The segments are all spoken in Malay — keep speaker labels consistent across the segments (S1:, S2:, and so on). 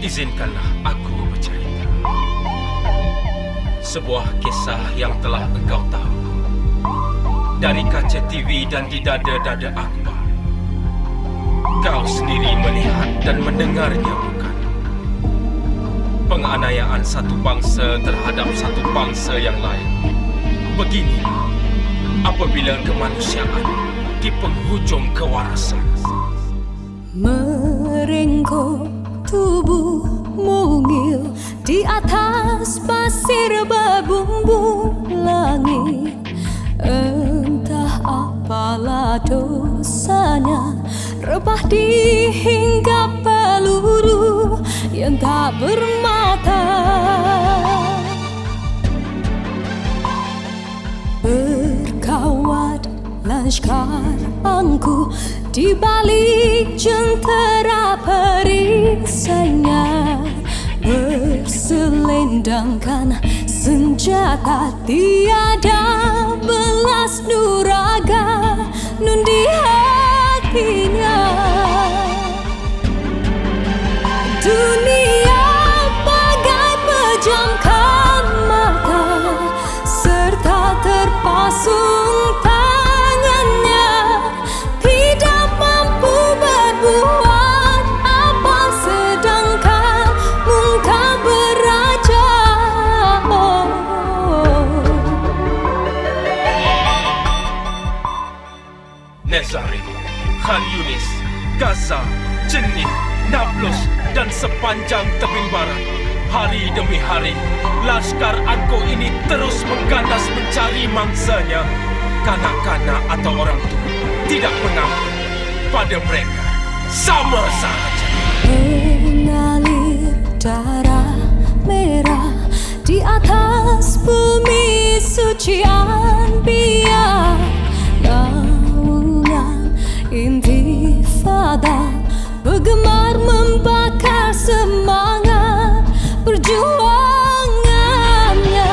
S1: Izinkanlah aku bercerita sebuah kisah yang telah engkau tahu dari kaca TV dan di dada-dada akhbar. Kau sendiri melihat dan mendengarnya, bukan? Penganiayaan satu bangsa terhadap satu bangsa yang lain. Beginilah apabila kemanusiaan di penghujung kewarasan.
S2: Merengkuh tubuh mungil di atas pasir berbumbung langit. Entah apalah dosanya, rebah dihinggap peluru yang tak bermata. Berkawat laskar angku di balik jentera perisainya, berselendangkan senjata, tiada belas nuraga nun di hatinya. Dunia bagai pejamkan mata, serta terpasung tangannya, tidak mampu berbuat apa sedangkan muka beraja.
S1: Nezarin, Khan Yunis, Gaza, Jenin, Nablus dan sepanjang tebing barat, hari demi hari laskar Angko ini terus mengganas mencari mangsanya. Kanak-kanak atau orang tua tidak mengampun, pada mereka sama saja.
S2: Mengalir darah merah di atas bumi suci Anbiya, naungan intifada bergemar membakar semangat perjuangannya.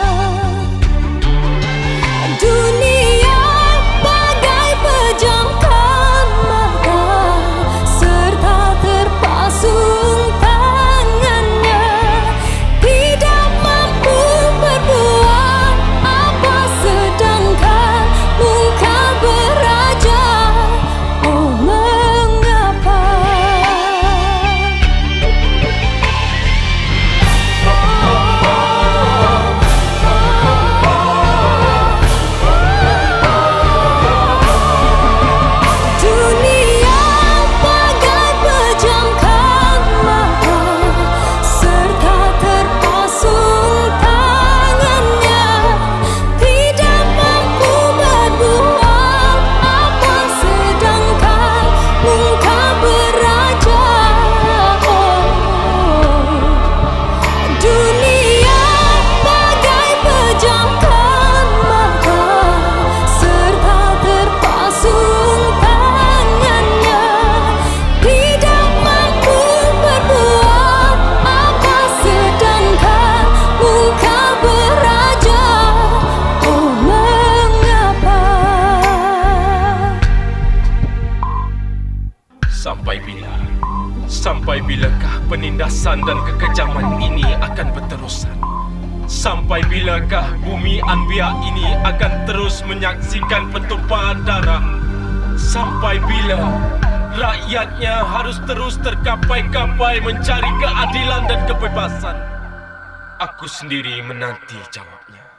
S2: Dunia bagai pejamkan mata, serta terpasung tangannya, tidak mampu berbuat apa sedangkan muka beraja. Oh, mengapa? Dunia bagai pejamkan mata, serta terpasung tangannya, tidak mampu berbuat apa sedangkan muka beraja. Dunia bagai pejamkan mata, serta terpasung tangannya, tidak mampu berbuat apa sedangkan muka beraja. Oh, mengapa?
S1: Sampai bila? Sampai bilakah penindasan dan kekejaman ini akan berterusan? Sampai bilakah bumi Anbiya ini akan terus menyaksikan pertumpahan darah? Sampai bila rakyatnya harus terus terkapai-kapai mencari keadilan dan kebebasan? Aku sendiri menanti jawabnya.